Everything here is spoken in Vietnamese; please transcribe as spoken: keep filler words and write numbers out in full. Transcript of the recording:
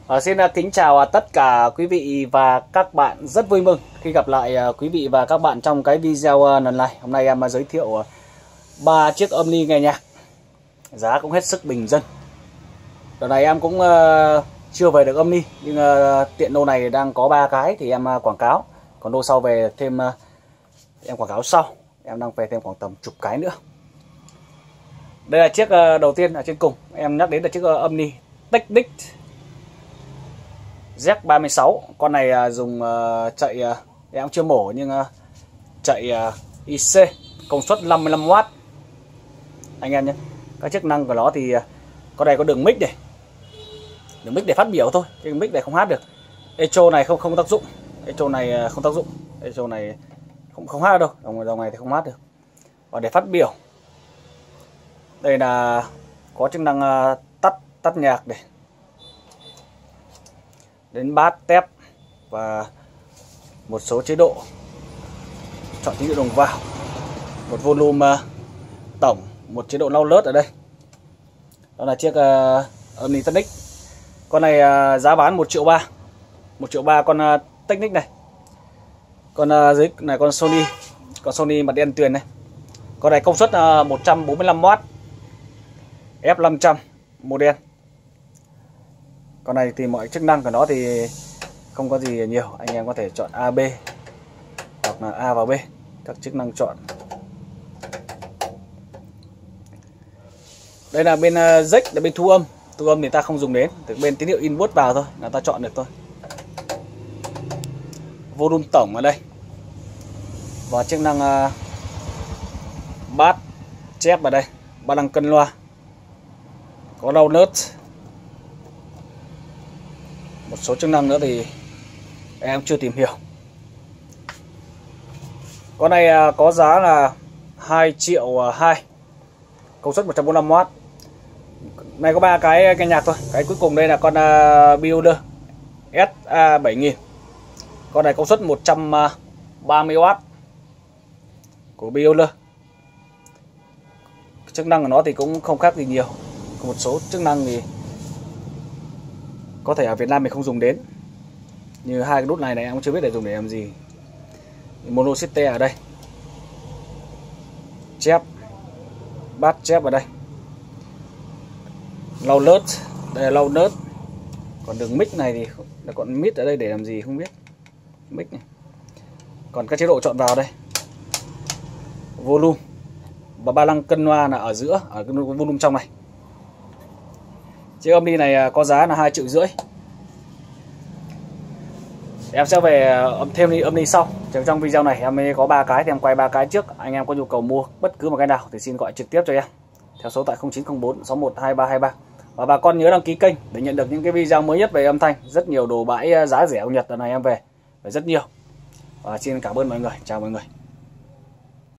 À, xin uh, kính chào uh, tất cả quý vị và các bạn. Rất vui mừng khi gặp lại uh, quý vị và các bạn trong cái video uh, lần này. Hôm nay em uh, giới thiệu ba uh, chiếc âm ni nghe nhạc, giá cũng hết sức bình dân. Đợt này em cũng uh, chưa về được âm ni, nhưng uh, tiện lô này đang có ba cái thì em uh, quảng cáo. Còn lô sau về thêm uh, em quảng cáo sau. Em đang về thêm khoảng tầm chục cái nữa. Đây là chiếc uh, đầu tiên ở trên cùng. Em nhắc đến là chiếc uh, âm ni Technics Z ba mươi sáu. Con này uh, dùng uh, chạy uh, em cũng chưa mổ, nhưng uh, chạy uh, i xê công suất năm mươi lăm oát anh em nhé. Các chức năng của nó thì uh, con này có đường mic này, đường mic để phát biểu thôi, chứ mic này không hát được. Echo này không không tác dụng, echo này uh, không tác dụng, echo này không không hát đâu, dòng dòng này thì không hát được. Và để phát biểu, đây là có chức năng uh, tắt tắt nhạc này, đến bass, tép và một số chế độ. Chọn chế độ đồng vào, một volume uh, tổng, một chế độ lau lớt ở đây. Đó là chiếc uh, âm ni Technics. Con này uh, giá bán một triệu ba, một triệu ba con uh, Technics này. Con uh, dưới này con Sony, con Sony mặt đen tuyền này. Con này công suất uh, một trăm bốn mươi lăm oát, F năm trăm model. Con này thì mọi chức năng của nó thì không có gì nhiều, anh em có thể chọn A, B hoặc là A và B, các chức năng chọn. Đây là bên jack, là bên thu âm. Thu âm thì ta không dùng đến, từ bên tín hiệu input vào thôi là ta chọn được thôi. Volume tổng ở đây. Và chức năng uh, bass, chép ở đây, ba năng cân loa, có lau nớt. Một số chức năng nữa thì em chưa tìm hiểu. Con này có giá là hai triệu hai, công suất một trăm bốn mươi lăm oát. Này có ba cái nghe nhạc thôi. Cái cuối cùng đây là con uh, Builder S A bảy nghìn. Con này công suất một trăm ba mươi oát của Builder. Chức năng của nó thì cũng không khác gì nhiều. Có một số chức năng thì có thể ở Việt Nam mình không dùng đến, như hai cái nút này này em cũng chưa biết để dùng để làm gì. Mono system ở đây, chép, bass chép ở đây, lau nớt, đây là lau nớt. Còn đường mic này thì là con mic ở đây để làm gì không biết, mic này. Còn các chế độ chọn vào đây, volume và ba lăng cân loa là ở giữa, ở cái volume trong này. Chiếc âm ni này có giá là hai triệu rưỡi. Em sẽ về âm thêm đi âm ni sau. Trong video này em mới có ba cái thì em quay ba cái trước. Anh em có nhu cầu mua bất cứ một cái nào thì xin gọi trực tiếp cho em theo số tại không chín không bốn sáu một hai ba hai ba. Và bà con nhớ đăng ký kênh để nhận được những cái video mới nhất về âm thanh. Rất nhiều đồ bãi giá rẻ của Nhật lần này em về, về rất nhiều. Và xin cảm ơn mọi người. Chào mọi người.